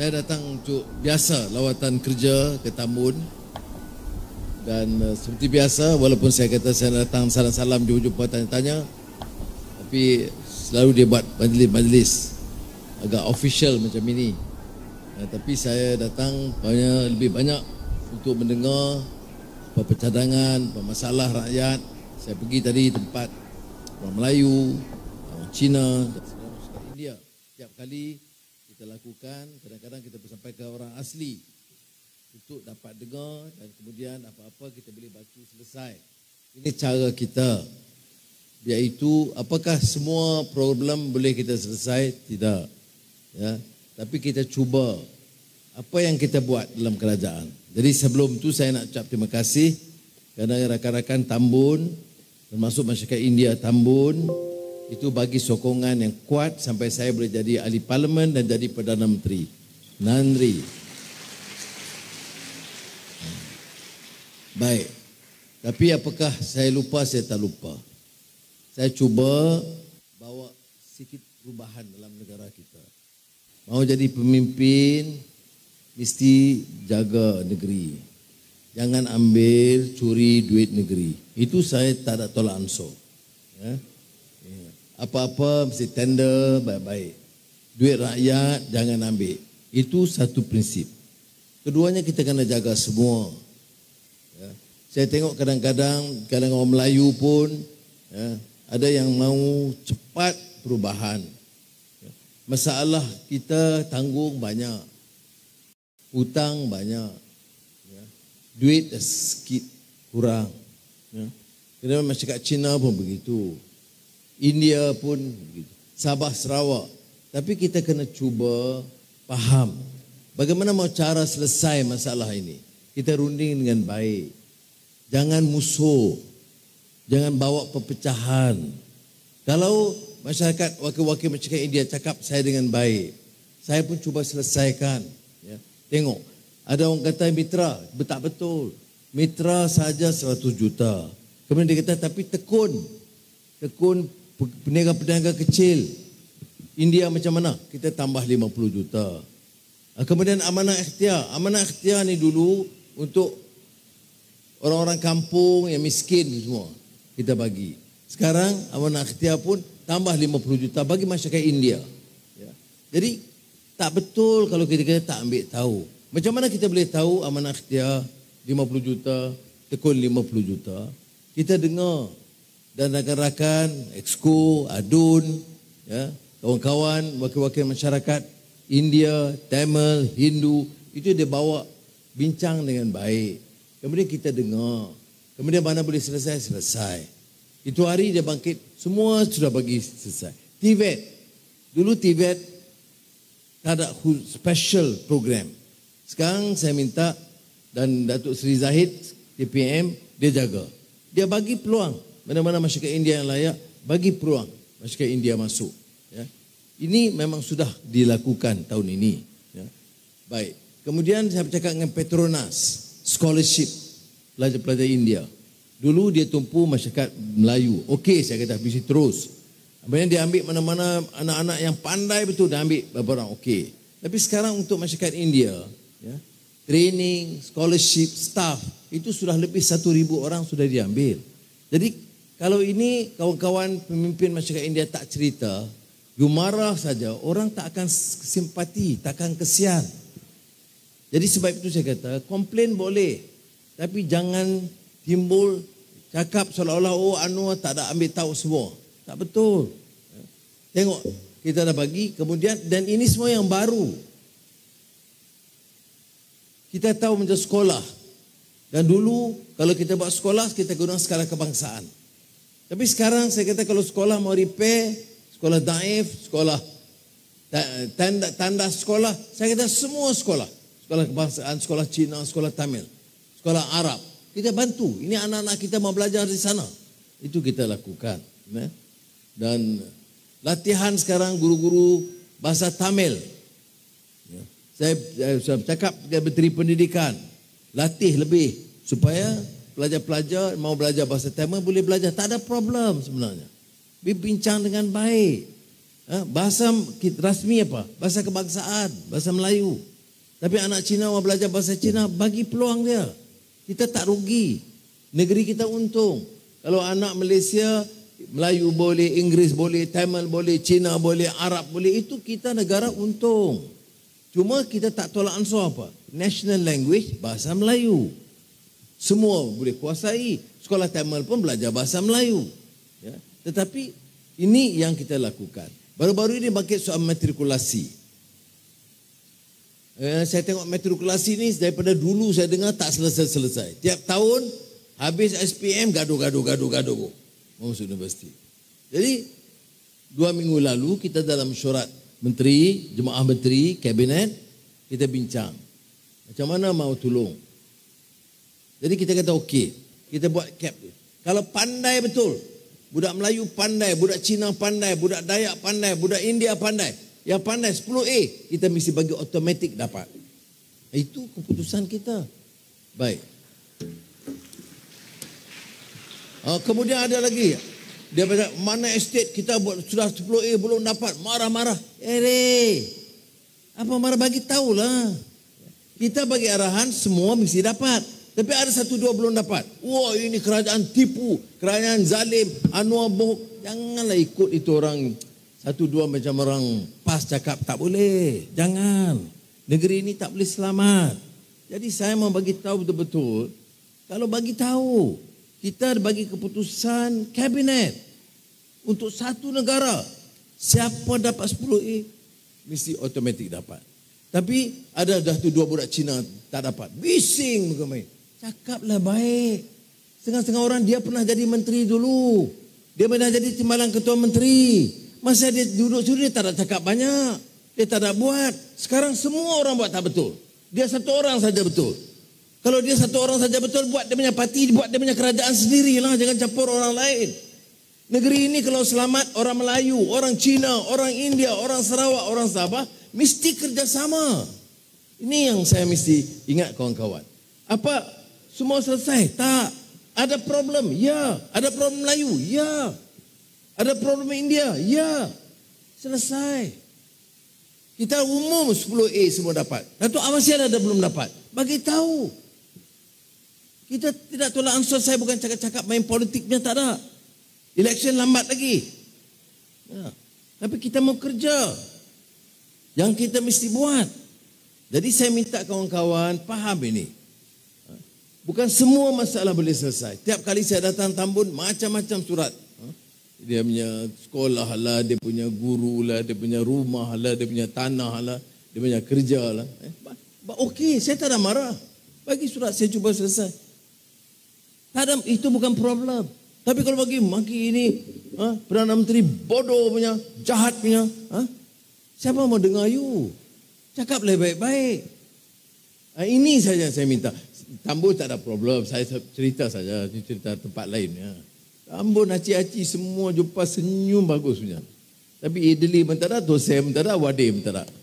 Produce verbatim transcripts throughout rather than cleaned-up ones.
Saya datang untuk biasa lawatan kerja ke Tambun. Dan uh, seperti biasa, walaupun saya kata saya datang salam-salam, jumpa-jumpa, tanya-tanya, tapi selalu dia buat majlis-majlis agak official macam ini. Uh, tapi saya datang banyak, lebih banyak untuk mendengar apa cadangan, apa masalah rakyat. Saya pergi tadi tempat orang Melayu, orang Cina dan saudara-saudara India. Setiap kali kita lakukan, kadang-kadang kita sampai ke orang asli untuk dapat dengar dan kemudian apa-apa kita boleh baca selesai. Ini cara kita. Iaitu apakah semua problem boleh kita selesai? Tidak. Ya, tapi kita cuba apa yang kita buat dalam kerajaan. Jadi sebelum tu saya nak ucap terima kasih kerana rakan-rakan Tambun, termasuk masyarakat India Tambun, itu bagi sokongan yang kuat sampai saya boleh jadi ahli parlimen dan jadi Perdana Menteri. Nandri. Baik. Tapi apakah saya lupa? Saya tak lupa. Saya cuba bawa sedikit perubahan dalam negara kita. Mau jadi pemimpin, mesti jaga negeri. Jangan ambil, curi duit negeri. Itu saya tak ada tolak ansur. Ya. Apa-apa mesti tender baik-baik. Duit rakyat jangan ambil. Itu satu prinsip. Keduanya kita kena jaga semua. Ya. Saya tengok kadang-kadang kadang orang Melayu pun ya, ada yang mau cepat perubahan. Ya. Masalah kita tanggung banyak. Hutang banyak. Ya. Duit sikit kurang. Ya. Kadang masyarakat Cina pun begitu. India pun begitu. Sabah, Sarawak. Tapi kita kena cuba faham bagaimana mau cara selesai masalah ini. Kita runding dengan baik. Jangan musuh. Jangan bawa perpecahan. Kalau masyarakat, wakil-wakil masyarakat India cakap saya dengan baik, saya pun cuba selesaikan. Ya. Tengok, ada orang kata mitra, tak betul. Mitra saja seratus juta. Kemudian dia kata tapi tekun. Tekun peniaga-peniaga kecil India macam mana? Kita tambah lima puluh juta. Kemudian amanah ikhtiar. Amanah ikhtiar ni dulu untuk orang-orang kampung yang miskin semua kita bagi. Sekarang amanah ikhtiar pun tambah lima puluh juta bagi masyarakat India. Ya. Jadi tak betul kalau kita kata tak ambil tahu. Macam mana kita boleh tahu amanah ikhtiar lima puluh juta, tekun lima puluh juta? Kita dengar. Dan rakan-rakan, Exco, Adun, ya, kawan-kawan, wakil-wakil masyarakat India, Tamil, Hindu, itu dia bawa bincang dengan baik. Kemudian kita dengar. Kemudian mana boleh selesai, selesai. Itu hari dia bangkit, semua sudah bagi selesai. T V E T, dulu T V E T tak ada special program. Sekarang saya minta dan Datuk Seri Zahid, T P M, dia jaga. Dia bagi peluang. Mana-mana masyarakat India yang layak, bagi peluang masyarakat India masuk. Ya. Ini memang sudah dilakukan tahun ini. Ya. Baik. Kemudian saya bercakap dengan Petronas, scholarship pelajar-pelajar India. Dulu dia tumpu masyarakat Melayu. Okey, saya kata bisa terus. Kemudian dia ambil mana-mana anak-anak yang pandai betul, dia ambil beberapa orang. Okey. Tapi sekarang untuk masyarakat India, ya, training, scholarship, staff, itu sudah lebih satu ribu orang sudah diambil. Jadi kalau ini kawan-kawan pemimpin masyarakat India tak cerita, you marah saja, orang tak akan simpati, tak akan kesian. Jadi sebab itu saya kata, komplain boleh, tapi jangan timbul cakap seolah-olah oh Anwar tak ada ambil tahu semua. Tak betul. Tengok, kita dah bagi, kemudian dan ini semua yang baru. Kita tahu macam sekolah. Dan dulu kalau kita buat sekolah, kita guna skala kebangsaan. Tapi sekarang saya kata kalau sekolah mau repair, sekolah daif, sekolah tanda, tanda sekolah, saya kata semua sekolah. Sekolah kebangsaan, sekolah Cina, sekolah Tamil, sekolah Arab. Kita bantu. Ini anak-anak kita mau belajar di sana. Itu kita lakukan. Ya. Dan latihan sekarang guru-guru bahasa Tamil. Ya. Saya, saya sudah cakap dia Menteri Pendidikan. Latih lebih supaya pelajar-pelajar mau belajar bahasa Tamil boleh belajar. Tak ada problem sebenarnya. Bincang dengan baik. Bahasa rasmi apa? Bahasa kebangsaan, bahasa Melayu. Tapi anak Cina mau belajar bahasa Cina, bagi peluang dia. Kita tak rugi. Negeri kita untung. Kalau anak Malaysia, Melayu boleh, Inggeris boleh, Tamil boleh, Cina boleh, Arab boleh, itu kita negara untung. Cuma kita tak tolak ansur apa? National language, bahasa Melayu. Semua boleh kuasai. Sekolah Tamil pun belajar bahasa Melayu. Ya. Tetapi ini yang kita lakukan. Baru-baru ini bangkit soal matrikulasi. Eh, saya tengok matrikulasi ni daripada dulu saya dengar tak selesai-selesai. Tiap tahun habis S P M gaduh-gaduh-gaduh-gaduh masuk universiti. Jadi dua minggu lalu kita dalam syurat menteri, jemaah menteri, kabinet, kita bincang macam mana mau tolong. Jadi kita kata okey, kita buat cap. Kalau pandai betul, budak Melayu pandai, budak Cina pandai, budak Dayak pandai, budak India pandai. Yang pandai sepuluh A, kita mesti bagi automatik dapat. Itu keputusan kita. Baik. Uh, kemudian ada lagi. Dia kata, mana estate kita buat sudah sepuluh A belum dapat. Marah-marah. Eh, apa marah, bagi tahulah. Kita bagi arahan, semua mesti dapat. Tapi ada satu dua belum dapat. Wah, ini kerajaan tipu. Kerajaan zalim. Anwar bohong. Janganlah ikut itu orang. Satu dua macam orang pas cakap, tak boleh. Jangan. Negeri ini tak boleh selamat. Jadi saya mau bagi tahu betul-betul. Kalau bagi tahu, kita bagi keputusan kabinet untuk satu negara. Siapa dapat sepuluh A, mesti automatik dapat. Tapi ada dah tu dua budak Cina tak dapat. Bising bukan main. Cakaplah baik. Setengah-setengah orang dia pernah jadi menteri dulu. Dia pernah jadi timbalan ketua menteri. Masa dia duduk situ dia tak ada cakap banyak. Dia tak ada buat. Sekarang semua orang buat tak betul. Dia satu orang saja betul. Kalau dia satu orang saja betul, buat dia punya parti, buat dia punya kerajaan sendirilah. Jangan campur orang lain. Negeri ini kalau selamat, orang Melayu, orang Cina, orang India, orang Sarawak, orang Sabah, mesti kerjasama. Ini yang saya mesti ingat kawan-kawan. Apa? Semua selesai? Tak. Ada problem? Ya. Ada problem Melayu? Ya. Ada problem India? Ya. Selesai. Kita umum sepuluh A semua dapat. Datuk masih ada belum dapat. Bagi tahu. Kita tidak tolak ansur, saya bukan cakap-cakap main politiknya, tak ada. Election lambat lagi. Ya. Tapi kita mau kerja. Yang kita mesti buat. Jadi saya minta kawan-kawan faham ini. Bukan semua masalah boleh selesai. Tiap kali saya datang Tambun, macam-macam surat. Dia punya sekolah lah, dia punya guru lah, dia punya rumah lah, dia punya tanah lah, dia punya kerja lah. Eh, Okey, saya tak ada marah. Bagi surat, saya cuba selesai. Tak ada, itu bukan problem. Tapi kalau bagi maki ini, ha, Perdana Menteri bodoh punya, jahat punya, ha, siapa mau dengar you? Cakaplah baik-baik. Ha, ini saja saya minta. Tambun tak ada problem, saya cerita saja, cerita tempat lain. Ya. Ambon, aci-aci semua jumpa senyum bagus punya. Tapi idli pun tak ada, tosai pun tak ada, wadi pun tak ada.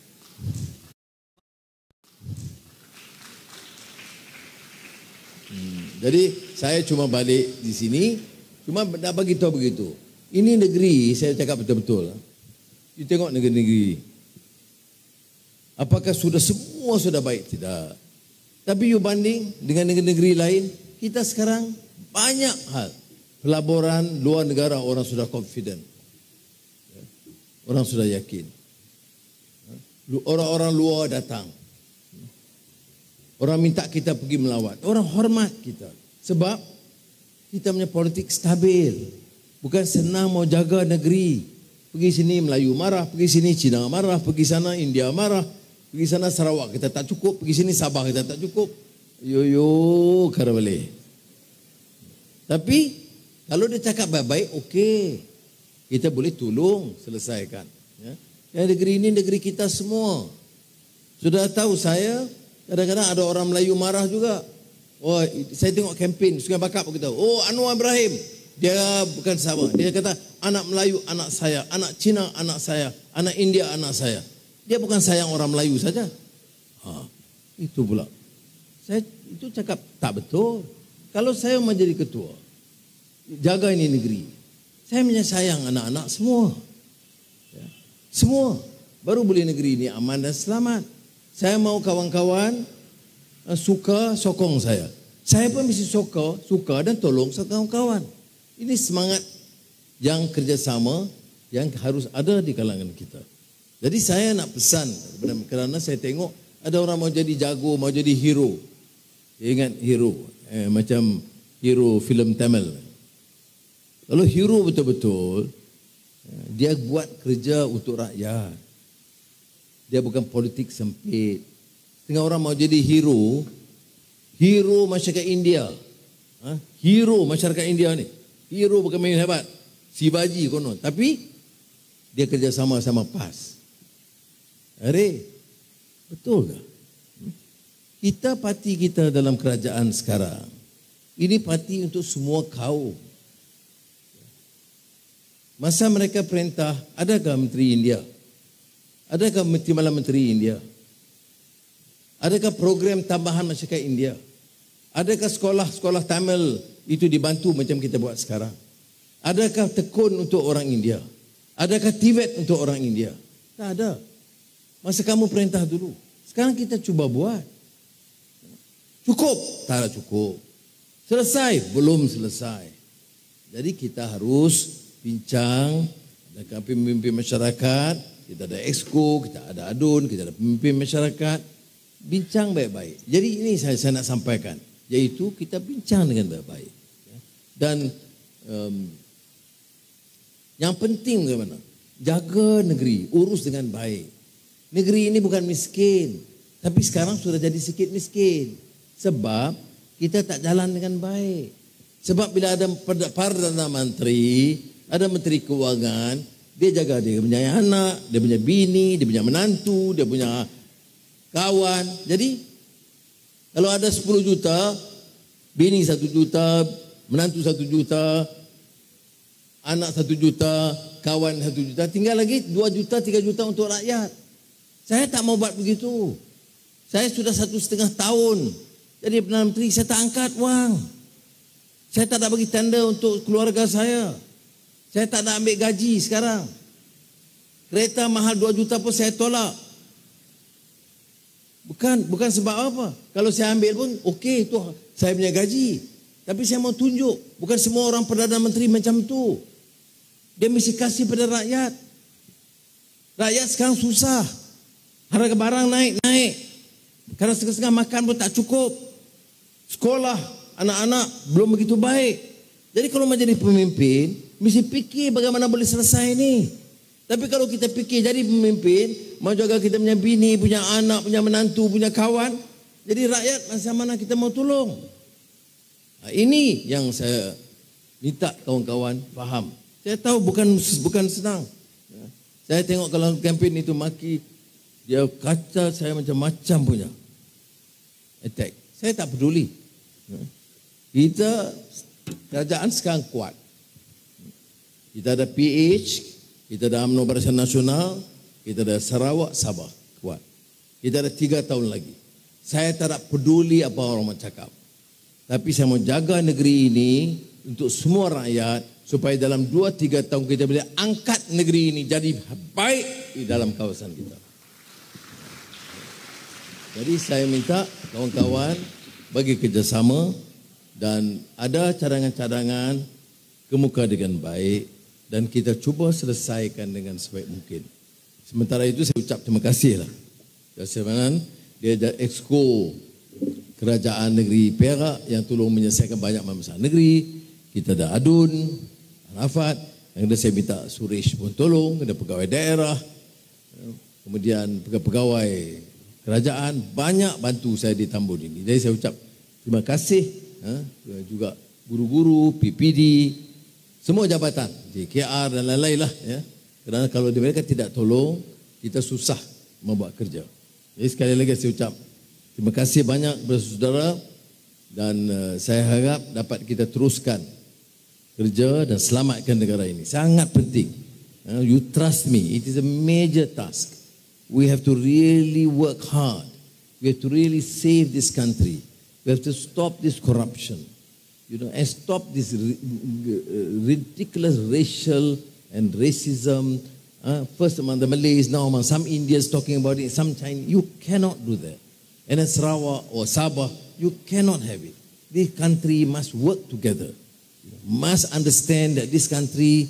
Hmm. Jadi saya cuma balik di sini, cuma nak bagi tahu begitu. Ini negeri, saya cakap betul-betul. You tengok negeri-negeri. Apakah sudah semua sudah baik? Tidak. Tapi you banding dengan negeri-negeri lain, kita sekarang banyak hal. Pelaburan luar negara orang sudah confident. Orang sudah yakin. Orang-orang luar datang. Orang minta kita pergi melawat. Orang hormat kita. Sebab kita punya politik stabil. Bukan senang mau jaga negeri. Pergi sini Melayu marah, pergi sini Cina marah, pergi sana India marah, pergi sana Sarawak kita tak cukup, pergi sini Sabah kita tak cukup. Yo yo kara boleh. Tapi kalau dia cakap baik-baik, okey. Kita boleh tolong selesaikan. Ya. Ya, negeri ini negeri kita semua. Sudah tahu saya, kadang-kadang ada orang Melayu marah juga. Oh, saya tengok kempen Sungai Bakap kita. Oh, Anwar Ibrahim. Dia bukan sama. Dia kata, anak Melayu anak saya, anak Cina anak saya, anak India anak saya. Dia bukan sayang orang Melayu saja. Ha, itu pula. Saya itu cakap tak betul. Kalau saya menjadi ketua, jaga ini negeri, saya menyayang anak-anak semua. Ya. Semua. Baru boleh negeri ini aman dan selamat. Saya mau kawan-kawan uh, suka sokong saya. Saya pun mesti suka, suka dan tolong kawan-kawan. Ini semangat yang kerjasama yang harus ada di kalangan kita. Jadi saya nak pesan, kerana saya tengok ada orang mau jadi jago, mau jadi hero. Ingat hero, eh, macam hero filem Tamil. Kalau hero betul-betul, dia buat kerja untuk rakyat. Dia bukan politik sempit. Setengah orang mau jadi hero, hero masyarakat India. Ha? Hero masyarakat India ni. Hero bukan main hebat. Sibaji konon. Tapi, dia kerja sama-sama PAS. Are, betul tak? Kita parti kita dalam kerajaan sekarang, ini parti untuk semua kaum. Masa mereka perintah, adakah Menteri India? Adakah Timbalan Menteri India? Adakah program tambahan masyarakat India? Adakah sekolah-sekolah Tamil itu dibantu macam kita buat sekarang? Adakah tekun untuk orang India? Adakah Tibet untuk orang India? Tak ada. Masa kamu perintah dulu. Sekarang kita cuba buat. Cukup? Tak cukup. Selesai? Belum selesai. Jadi kita harus bincang dengan pemimpin masyarakat. Kita ada exco, kita ada adun, kita ada pemimpin masyarakat. Bincang baik-baik. Jadi ini saya, saya nak sampaikan. Iaitu kita bincang dengan baik-baik. Dan um, yang penting bagaimana? Jaga negeri, urus dengan baik. Negeri ini bukan miskin. Tapi sekarang sudah jadi sikit miskin. Sebab kita tak jalan dengan baik. Sebab bila ada Perdana Menteri, ada Menteri Kewangan, dia jaga dia punya anak, dia punya bini, dia punya menantu, dia punya kawan. Jadi kalau ada sepuluh juta, bini satu juta, menantu satu juta, anak satu juta, kawan satu juta, tinggal lagi dua juta, tiga juta untuk rakyat. Saya tak mau buat begitu. Saya sudah satu setengah tahun jadi Perdana Menteri, saya tak angkat wang. Saya tak nak bagi tanda untuk keluarga saya. Saya tak nak ambil gaji sekarang. Kereta mahal dua juta pun saya tolak. Bukan bukan sebab apa. Kalau saya ambil pun, okey, itu saya punya gaji. Tapi saya mau tunjuk, bukan semua orang Perdana Menteri macam tu. Dia mesti kasih pada rakyat. Rakyat sekarang susah. Harga barang naik-naik. Karena setengah-setengah makan pun tak cukup. Sekolah anak-anak belum begitu baik. Jadi kalau menjadi pemimpin, mesti fikir bagaimana boleh selesai ini. Tapi kalau kita fikir jadi pemimpin, mau jaga kita punya bini, punya anak, punya menantu, punya kawan, jadi rakyat macam mana kita mau tolong? Nah, ini yang saya minta kawan-kawan faham. Saya tahu bukan bukan senang. Saya tengok kalau kempen itu maki, dia kaca saya macam-macam punya attack. Saya tak peduli. Kita kerajaan sekarang kuat. Kita ada P H, kita ada UMNO Barisan Nasional, kita ada Sarawak, Sabah kuat. Kita ada tiga tahun lagi. Saya tak peduli apa orang cakap. Tapi saya mau jaga negeri ini untuk semua rakyat supaya dalam dua tiga tahun kita boleh angkat negeri ini jadi baik di dalam kawasan kita. Jadi saya minta kawan-kawan bagi kerjasama dan ada cadangan-cadangan kemuka dengan baik dan kita cuba selesaikan dengan sebaik mungkin. Sementara itu saya ucap terima kasih lah. Kesempanan dia ada exco kerajaan negeri Perak yang tolong menyelesaikan banyak masalah negeri. Kita ada adun, Arafat, yang ada saya minta Suresh pun tolong, ada pegawai daerah, kemudian pegawai kerajaan banyak bantu saya di Tambun ini. Jadi saya ucap terima kasih ha, juga guru-guru, P P D, semua jabatan, J K R dan lain-lain lah. Ya. Kerana kalau mereka tidak tolong, kita susah membuat kerja. Jadi sekali lagi saya ucap terima kasih banyak kepada saudara dan uh, saya harap dapat kita teruskan kerja dan selamatkan negara ini. Sangat penting. Uh, you trust me, it is a major task. We have to really work hard. We have to really save this country. We have to stop this corruption, you know, and stop this ridiculous racial and racism Uh, first among the Malays, now among some Indians talking about it, some Chinese. You cannot do that. And in Sarawak or Sabah, you cannot have it. This country must work together. Must understand that this country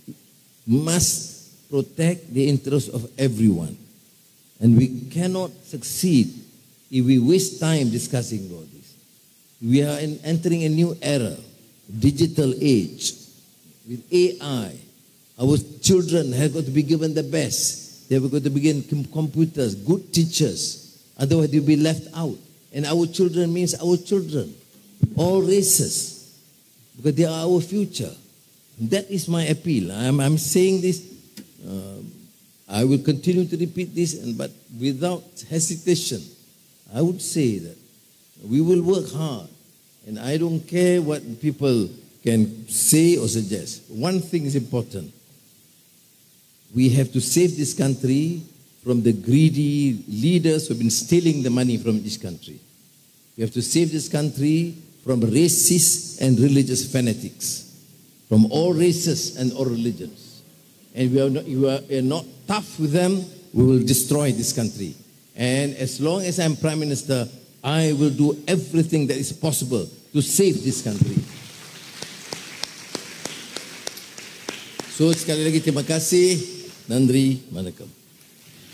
must protect the interests of everyone. And we cannot succeed if we waste time discussing all this. We are in, entering a new era, digital age, with A I. Our children have got to be given the best. They have got to be given computers, good teachers. Otherwise they'll be left out. And our children means our children, all races, because they are our future. That is my appeal. I'm, I'm saying this. Uh, I will continue to repeat this, and but without hesitation, I would say that we will work hard, and I don't care what people can say or suggest. One thing is important. We have to save this country from the greedy leaders who have been stealing the money from this country. We have to save this country from racist and religious fanatics, from all races and all religions. And we are not, you are, are not tough with them, we will destroy this country. And as long as I'm Prime Minister, I will do everything that is possible to save this country. So sekali lagi terima kasih. Nandri, Manakam.